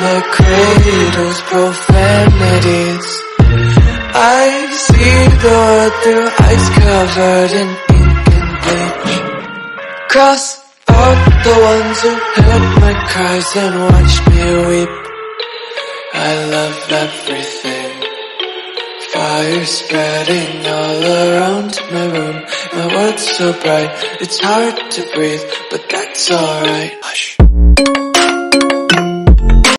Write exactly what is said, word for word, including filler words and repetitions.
the cradle's profanities. I see the world through eyes covered in ink and bleach. Cross out the ones who heard my cries and watched me weep. I love everything. Fire spreading all around my room. My world's so bright, it's hard to breathe, but that's alright. Hush.